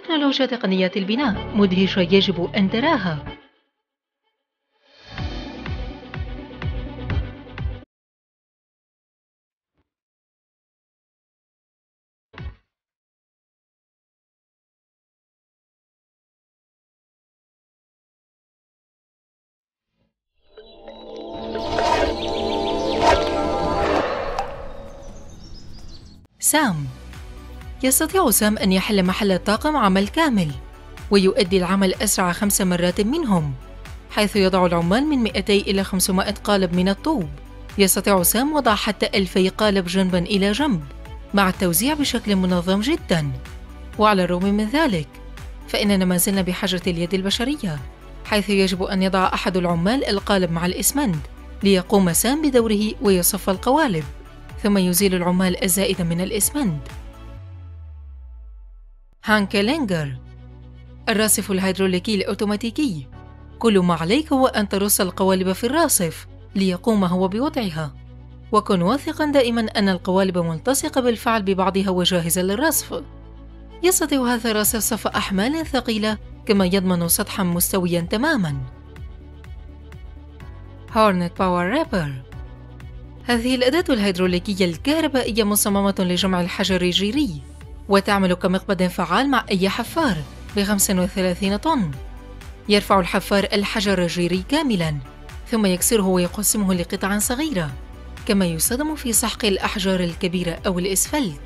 تكنولوجيا تقنيات البناء مدهشة يجب أن تراها. سام. يستطيع سام أن يحل محل طاقم عمل كامل، ويؤدي العمل أسرع 5 مرات منهم، حيث يضع العمال من 200 إلى 500 قالب من الطوب. يستطيع سام وضع حتى 2000 قالب جنباً إلى جنب، مع التوزيع بشكل منظم جداً. وعلى الرغم من ذلك، فإننا ما زلنا بحاجة اليد البشرية، حيث يجب أن يضع أحد العمال القالب مع الإسمنت ليقوم سام بدوره ويصف القوالب، ثم يزيل العمال الزائدة من الإسمنت. هانك لينجر، الراصف الهيدروليكي الأوتوماتيكي. كل ما عليك هو أن ترص القوالب في الراصف ليقوم هو بوضعها، وكن واثقاً دائماً أن القوالب ملتصقة بالفعل ببعضها وجاهزة للرصف. يستطيع هذا الراصف صف أحمال ثقيلة، كما يضمن سطحاً مستوياً تماماً. هورنت باور ريبر، هذه الأداة الهيدروليكية الكهربائية مصممة لجمع الحجر الجيري، وتعمل كمقبض فعال مع أي حفار ب35 طن. يرفع الحفار الحجر الجيري كاملاً، ثم يكسره ويقسمه لقطع صغيرة، كما يستخدم في سحق الأحجار الكبيرة أو الإسفلت.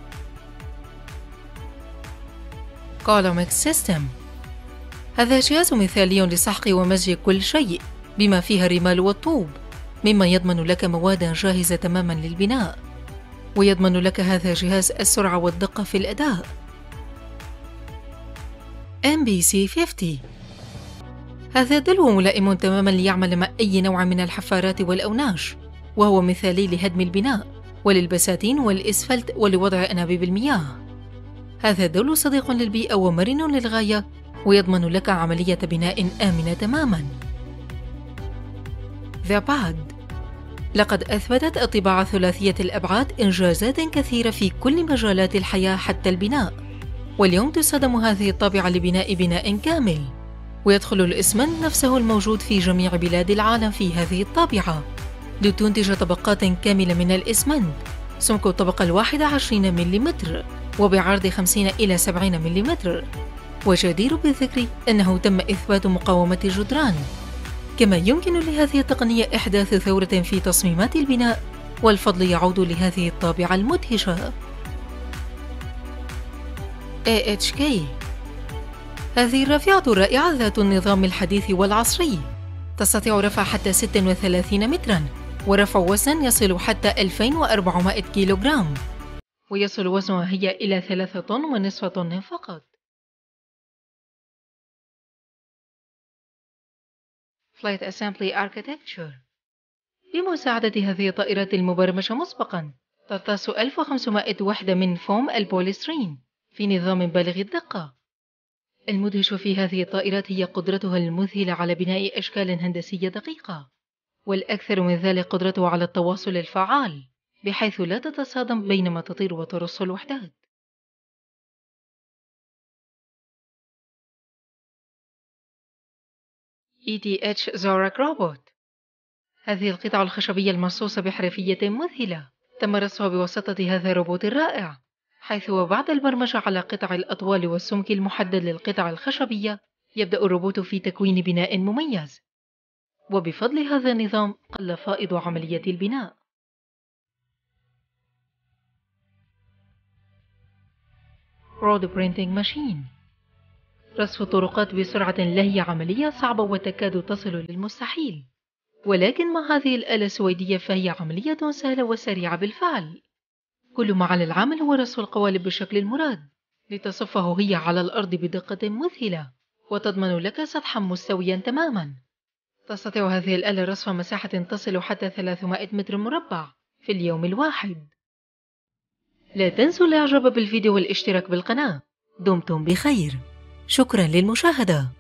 كولومكس سيستم، هذا جهاز مثالي لسحق ومزج كل شيء بما فيها الرمال والطوب، مما يضمن لك موادا جاهزة تماماً للبناء، ويضمن لك هذا الجهاز السرعة والدقة في الأداء. MBC 50، هذا دلو ملائم تماماً ليعمل مع أي نوع من الحفارات والأوناش، وهو مثالي لهدم البناء وللبساتين والإسفلت ولوضع أنابيب المياه. هذا دلو صديق للبيئة ومرن للغاية، ويضمن لك عملية بناء آمنة تماماً. The Pad، لقد أثبتت الطباعة ثلاثية الأبعاد إنجازات كثيرة في كل مجالات الحياة حتى البناء، واليوم تستخدم هذه الطابعة لبناء بناء كامل، ويدخل الإسمنت نفسه الموجود في جميع بلاد العالم في هذه الطابعة، لتنتج طبقات كاملة من الإسمنت. سمك الطبقة 21 ملم، وبعرض 50 إلى 70 ملم. وجدير بالذكر أنه تم إثبات مقاومة الجدران. كما يمكن لهذه التقنية إحداث ثورة في تصميمات البناء، والفضل يعود لهذه الطابعة المدهشة. AHK، هذه الرافعة الرائعة ذات النظام الحديث والعصري، تستطيع رفع حتى 36 متراً، ورفع وزن يصل حتى 2400 كيلوغرام، ويصل وزنها هي إلى 3.5 طن فقط. Flight Assembly Architecture، بمساعدة هذه الطائرات المبرمجة مسبقاً، ترتص 1500 وحدة من فوم البوليسترين في نظام بالغ الدقة. المدهش في هذه الطائرات هي قدرتها المذهلة على بناء أشكال هندسية دقيقة، والأكثر من ذلك قدرتها على التواصل الفعال، بحيث لا تتصادم بينما تطير وترص الوحدات. ETH زوراك روبوت، هذه القطع الخشبية المصوصة بحرفية مذهلة تم رصها بواسطة هذا الروبوت الرائع، حيث وبعد البرمجة على قطع الأطوال والسمك المحدد للقطع الخشبية، يبدأ الروبوت في تكوين بناء مميز. وبفضل هذا النظام قل فائض عملية البناء. رود برينتينج ماشين، رصف الطرقات بسرعة لا هي عملية صعبة وتكاد تصل للمستحيل، ولكن مع هذه الآلة السويدية فهي عملية سهلة وسريعة بالفعل. كل ما على العمل هو رصف القوالب بالشكل المراد، لتصفه هي على الأرض بدقة مذهلة، وتضمن لك سطحا مستويا تماما. تستطيع هذه الآلة رصف مساحة تصل حتى 300 متر مربع في اليوم الواحد. لا تنسوا الاعجاب بالفيديو والاشتراك بالقناة. دمتم بخير. شكرا للمشاهدة.